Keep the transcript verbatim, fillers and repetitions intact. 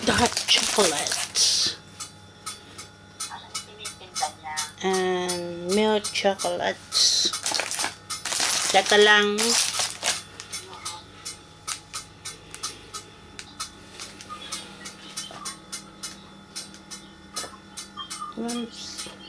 dark chocolates and milk chocolates. Kata lang once